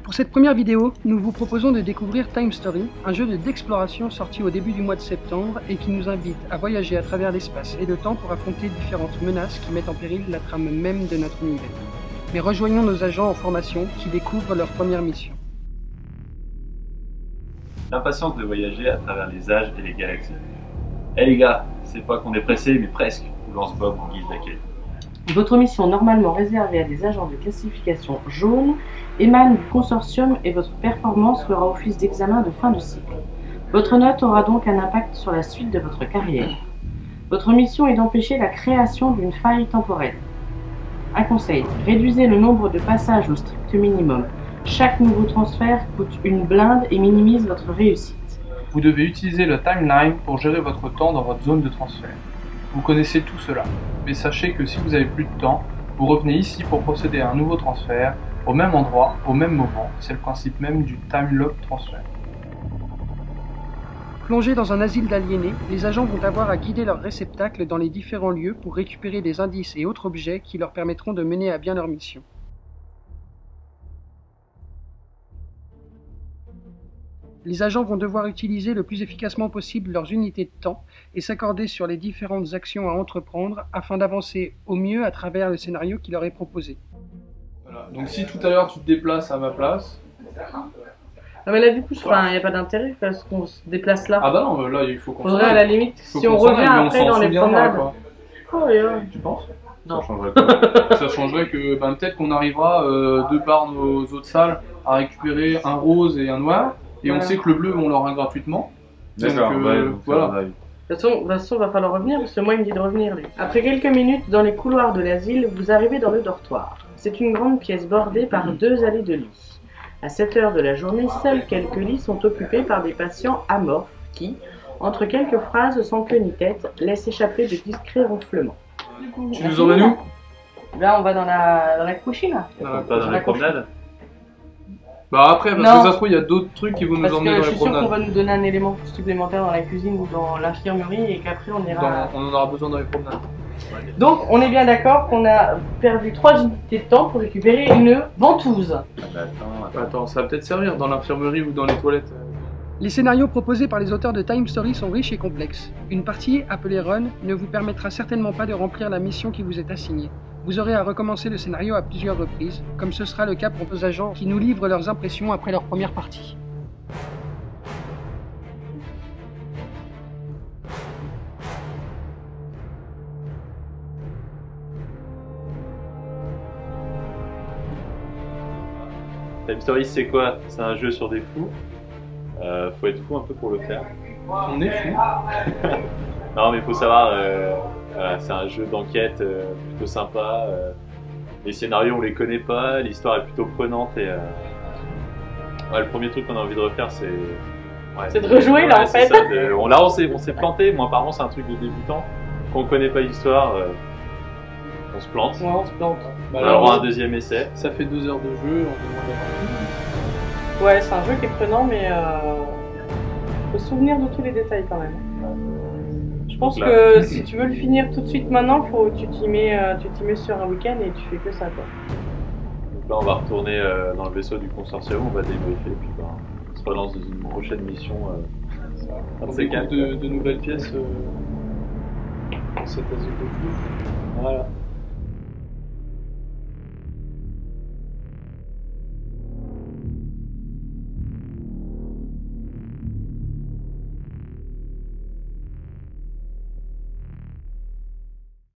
Pour cette première vidéo, nous vous proposons de découvrir Time Story, un jeu d'exploration sorti au début du mois de septembre et qui nous invite à voyager à travers l'espace et le temps pour affronter différentes menaces qui mettent en péril la trame même de notre univers. Mais rejoignons nos agents en formation qui découvrent leur première mission. L'impatience de voyager à travers les âges et les galaxies. Eh les gars, c'est pas qu'on est pressé, mais presque, vous lance Bob en guise d'accueil. Votre mission normalement réservée à des agents de classification jaune émane du consortium et votre performance fera office d'examen de fin de cycle. Votre note aura donc un impact sur la suite de votre carrière. Votre mission est d'empêcher la création d'une faille temporelle. Un conseil, réduisez le nombre de passages au strict minimum. Chaque nouveau transfert coûte une blinde et minimise votre réussite. Vous devez utiliser le timeline pour gérer votre temps dans votre zone de transfert. Vous connaissez tout cela, mais sachez que si vous avez plus de temps, vous revenez ici pour procéder à un nouveau transfert, au même endroit, au même moment. C'est le principe même du time lock transfert. Plongés dans un asile d'aliénés, les agents vont avoir à guider leurs réceptacles dans les différents lieux pour récupérer des indices et autres objets qui leur permettront de mener à bien leur mission. Les agents vont devoir utiliser le plus efficacement possible leurs unités de temps et s'accorder sur les différentes actions à entreprendre afin d'avancer au mieux à travers le scénario qui leur est proposé. Voilà. Donc si tout à l'heure tu te déplaces à ma place... Non mais là du coup, il n'y a pas d'intérêt parce qu'on se déplace là. Ah bah non, là il faut qu'on faudrait à la limite, si on revient après dans les promenades. Oh, yeah. Tu penses? Non. Ça changerait quoi? Ça changerait que peut-être qu'on arrivera de par nos autres salles à récupérer un rose et un noir. Et on sait que le bleu, on l'aura gratuitement. D'accord, voilà. De toute façon, il va falloir revenir, parce que moi, il me dit de revenir, lui. Après quelques minutes dans les couloirs de l'asile, vous arrivez dans le dortoir. C'est une grande pièce bordée par 2 allées de lits. À cette heure de la journée, seuls quelques lits sont occupés par des patients amorphes qui, entre quelques phrases sans queue ni tête, laissent échapper de discrets ronflements. Tu nous emmènes où? Là, on va dans la cuisine. Pas dans la promenade? Bah après, parce que ça se trouve, il y a d'autres trucs qui vont nous emmener dans les promenades. Je suis sûr qu'on va nous donner un élément supplémentaire dans la cuisine ou dans l'infirmerie et qu'apraprès on ira... On en aura besoin dans les promenades. Donc on est bien d'accord qu'on a perdu 3 unités de temps pour récupérer une ventouse. Attends, ça va peut-être servir dans l'infirmerie ou dans les toilettes. Les scénarios proposés par les auteurs de Time Story sont riches et complexes. Une partie, appelée Run, ne vous permettra certainement pas de remplir la mission qui vous est assignée. Vous aurez à recommencer le scénario à plusieurs reprises, comme ce sera le cas pour nos agents qui nous livrent leurs impressions après leur première partie. Time Story, c'est quoi? C'est un jeu sur des fous. Faut être fou un peu pour le faire. On est fou. Non, mais faut savoir, c'est un jeu d'enquête plutôt sympa. Les scénarios, on les connaît pas, l'histoire est plutôt prenante et le premier truc qu'on a envie de refaire, c'est... c'est de rejouer là en fait. Ça, on s'est planté. Moi, apparemment, c'est un truc de débutant. Quand on connaît pas l'histoire, on se plante. Ouais, on se plante. On va avoir un deuxième essai. Ça fait 2 heures de jeu, on demande. Ouais, c'est un jeu qui est prenant, mais faut se souvenir de tous les détails quand même. Je pense que si tu veux le finir tout de suite maintenant, tu t'y mets sur un week-end et tu fais que ça quoi. Donc là, on va retourner dans le vaisseau du consortium, on va débriefer et puis on se relance dans une prochaine mission. On découvre de nouvelles pièces dans cet asile de fou. Voilà.